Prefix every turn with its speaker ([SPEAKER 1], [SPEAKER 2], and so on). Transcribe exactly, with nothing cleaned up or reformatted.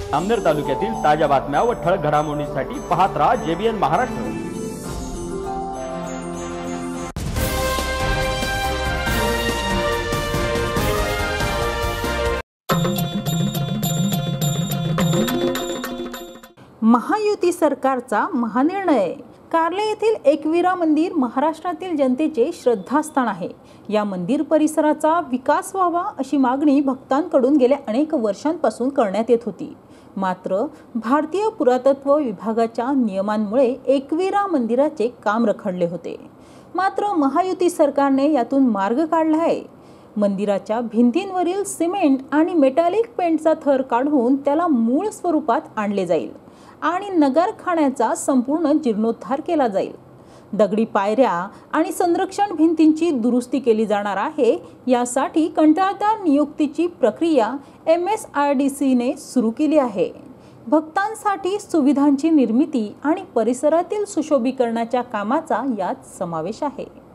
[SPEAKER 1] अमनेर तालुक्यातील ताज्या बातम्या व ठळक घडामोडींसाठी पाहत राहा जेबीएन महाराष्ट्र।
[SPEAKER 2] महायुती सरकारचा महानिर्णय। कार्ले येथील एकविरा मंदिर महाराष्ट्रातील जनतेचे श्रद्धास्थान आहे। या मंदिर परिसराचा विकास व्हावा अशी मागणी भक्तांकडून गेल्या अनेक वर्षांपासून करण्यात येत होती। मात्र भारतीय पुरातत्व विभागाच्या नियमांमुळे एकविरा मंदिराचे काम रखडले होते। मात्र महायुती सरकारने यातून मार्ग काढला आहे। मंदिराच्या भिंतींवरील सिमेंट आणि मेटॅलिक पेंटचा थर काढून त्याला मूळ स्वरूपात आणले जाईल आणि नगारखान्याचा संपूर्ण जीर्णोद्धार केला जाईल। दगडी पायऱ्या आणि संरक्षण भिंतींची दुरुस्ती केली जाणार आहे। यासाठी कंत्राटदार नियुक्तीची प्रक्रिया M S R D C ने सुरू केली आहे। भक्तांसाठी सुविधांची निर्मिती आणि परिसरातील सुशोभीकरणाच्या कामाचा यात समावेश आहे।